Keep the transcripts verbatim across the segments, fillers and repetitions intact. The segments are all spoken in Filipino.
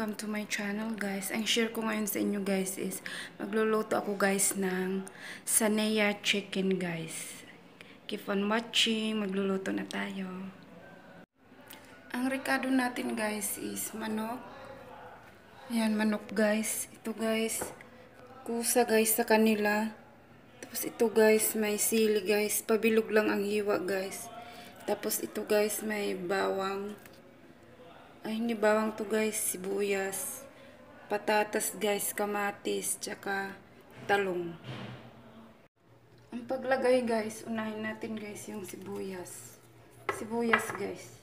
welcome to my channel guys. Ang share ko ngayon sa inyo guys is magluluto ako guys ng Saneya chicken guys. Keep on watching, magluluto na tayo. Ang rekado natin guys is manok. Ayan, manok guys. Ito guys, kusa guys sa kanila. Tapos ito guys, may sili guys. Pabilog lang ang hiwa guys. Tapos ito guys, may bawang. Ay, hindi bawang to guys, sibuyas, patatas guys, kamatis, tsaka talong. Ang paglagay guys, unahin natin guys yung sibuyas. Sibuyas guys.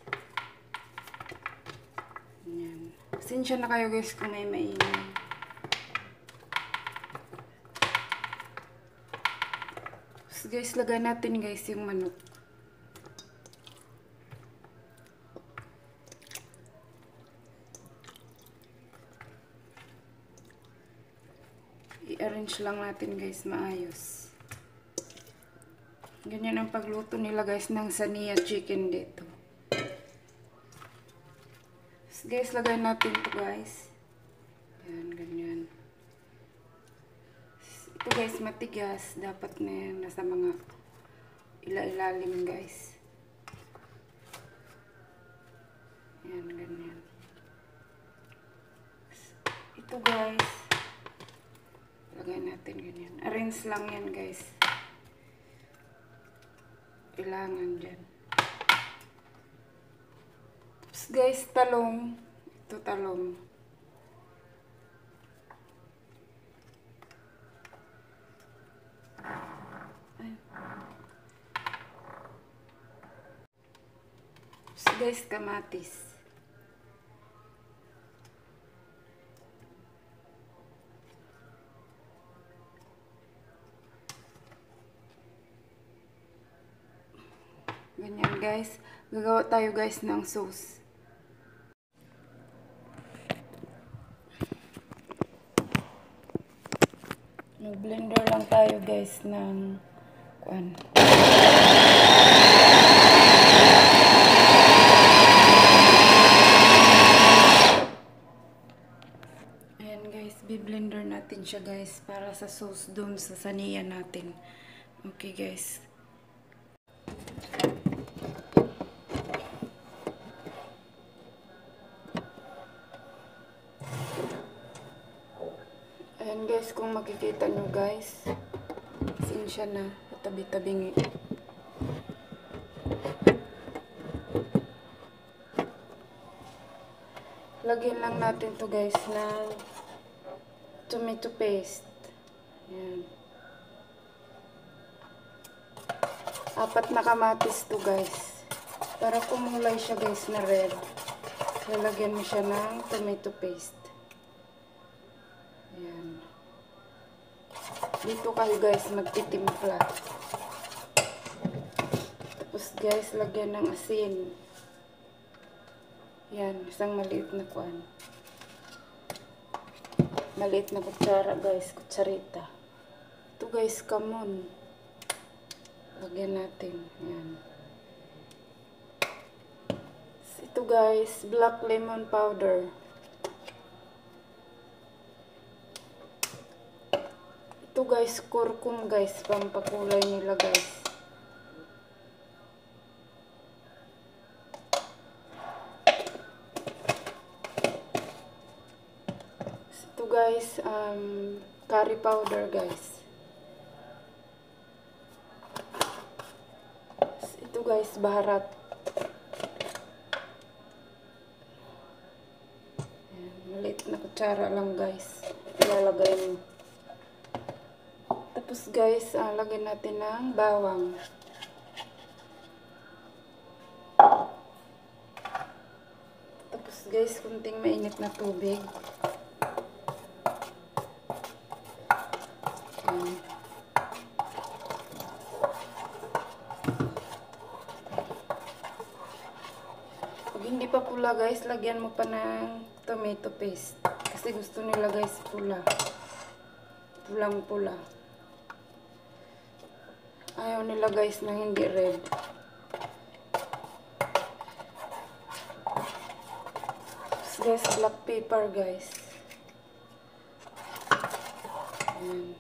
Ayan. Pasensya na kayo guys kung may maingay. So guys, lagay natin guys yung manok. I-arrange lang natin guys maayos. Ganyan ang pagluto nila guys ng Saneya chicken dito. So guys, lagay natin ito guys. Yan, ganyan. Ito guys matigas. Dapat na yan nasa mga ila-ilalim guys. Yan, ganyan. Ito guys. Lagay natin ganyan. Arrange lang yan guys. Kailangan dyan. Tapos guys, talong. Ito talong. Ay. Tapos guys, kamatis. Ganyan guys. Gagawa tayo guys ng sauce. Mag-blender lang tayo guys ng kuan. Ayan guys, bi-blender natin siya guys para sa sauce dun sa Saneya natin. Okay guys. Ayan guys, kung makikita nyo guys, pasensya na, tabi-tabingi. Lagyan lang natin to guys ng tomato paste. Ayan. Apat na kamatis to guys. Para kumulay siya guys na red, lalagyan mo siya ng tomato paste. Ayan. Dito kayo guys magtitimpla. Tapos guys, lagyan ng asin. Yan, isang maliit na kuan. Maliit na kutsara guys, kutsarita. Ito guys, kamon. Lagyan natin. Yan. Ito guys, black lemon powder. Ito guys, kurkum guys, pampakulay nila guys. Ito guys, um, curry powder guys. Ito guys, baharat. Ayan, maliit na kutsara lang guys. Ilalagay mo. Tapos guys, uh, lagyan natin ng bawang. Tapos guys, kunting mainit na tubig. Ayan. Pag hindi pa pula guys, lagyan mo pa ng tomato paste. Kasi gusto nila guys pula. Pulang pula. Ayaw nila guys na hindi red. guys, black pepper guys. Ayan.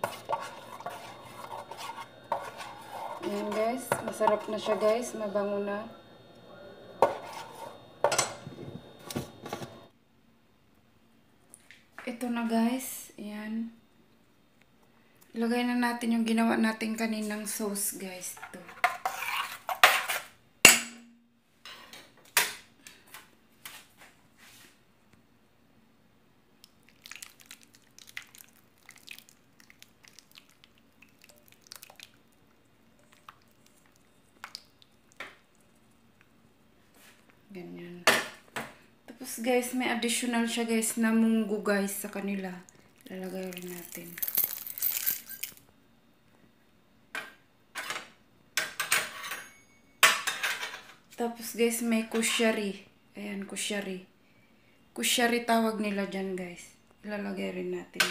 Ayan guys, masarap na siya guys, mabango na. Ito na guys, ayan. Ilagay na natin yung ginawa natin kaninang sauce guys. Ito. Ganyan. Tapos guys, may additional siya guys na munggo guys sa kanila. Lalagay rin natin. Tapos guys, may kusyari. Ayan, kusyari. Kusyari tawag nila dyan guys. Ilalagay rin natin.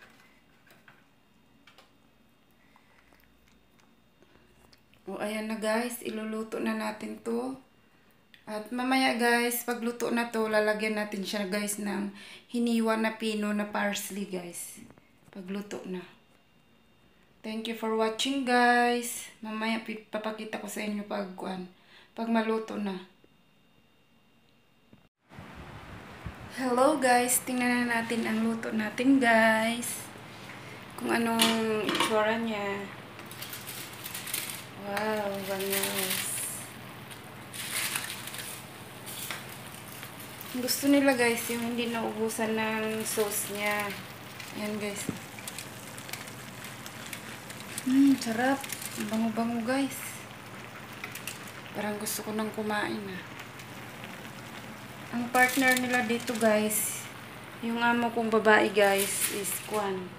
O ayan na guys, iluluto na natin to. At mamaya guys, pagluto na to, lalagyan natin siya guys ng hiniwa na pino na parsley guys. Pagluto na. Thank you for watching guys. Mamaya papakita ko sa inyo pag kuan. Pag maluto na. Hello guys, tingnan na natin ang luto natin guys. Kung anong itsura niya. Wow, bangos. Gusto nila guys yung hindi naubusan ng sauce niya. Ayan guys. Hmm, sarap. Bango-bango guys. Parang gusto ko nang kumain ah. Ang partner nila dito guys, yung amo kong babae guys, is kwan.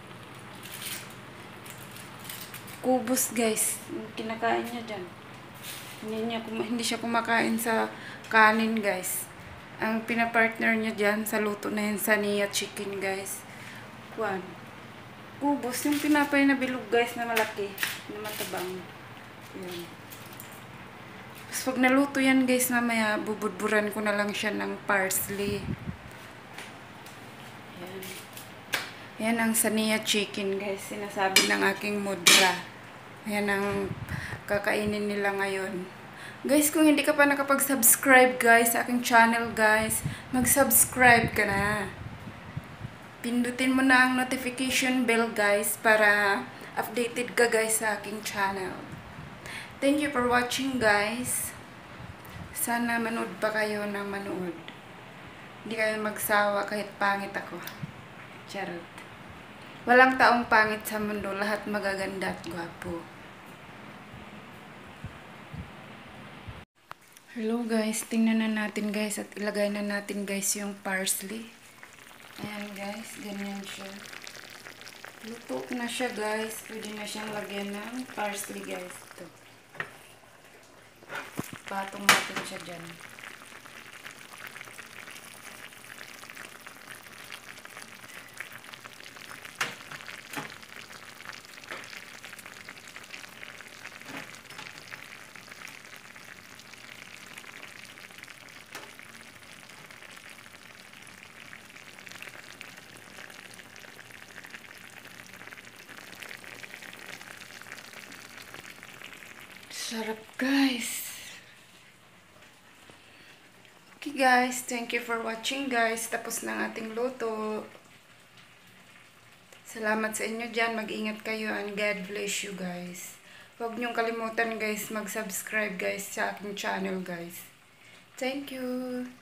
Kubos guys. Yung kinakain niya dyan. Hindi, niya, hindi siya kumakain sa kanin guys. Ang pinapartner niya dyan sa luto na yun, Saneya chicken guys. Kwan. Kubos. Yung pinapay na bilog guys na malaki. Na matabang. Yun. Tapos pag naluto yan guys, mamaya bubudburan ko na lang siya ng parsley. Yan. Yan ang Saneya chicken guys. Sinasabi ng aking mudra. Yan ang kakainin nila ngayon. Guys, kung hindi ka pa nakapag-subscribe guys sa aking channel guys, mag-subscribe ka na. Pindutin mo na ang notification bell guys para updated ka guys sa aking channel. Thank you for watching guys. Sana manood pa kayo ng manood. Hindi kayo magsawa kahit pangit ako. Charot. Walang taong pangit sa mundo. Lahat magaganda at gwapo. Hello guys. Tingnan na natin guys at ilagay na natin guys yung parsley. Ayan guys. Ganyan siya. Luto na siya guys. Pwede na siyang lagyan ng parsley guys. Ito. Patong natin siya dyan. Sarap guys. Okay guys, thank you for watching guys. Tapos na ang ating luto. Salamat sa inyo dyan. Mag-ingat kayo and God bless you guys. Huwag niyong kalimutan guys mag-subscribe guys sa aking channel guys. Thank you.